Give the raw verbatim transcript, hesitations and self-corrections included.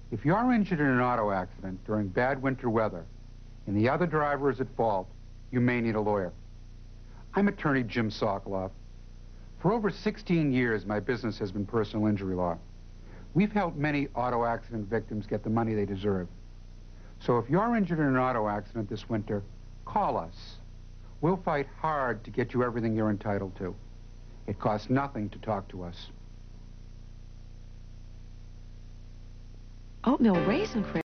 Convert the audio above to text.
If you're injured in an auto accident during bad winter weather and the other driver is at fault, you may need a lawyer. I'm attorney Jim Sokolove. For over sixteen years, my business has been personal injury law. We've helped many auto accident victims get the money they deserve. So if you're injured in an auto accident this winter, call us. We'll fight hard to get you everything you're entitled to. It costs nothing to talk to us. Oatmeal raisin cream.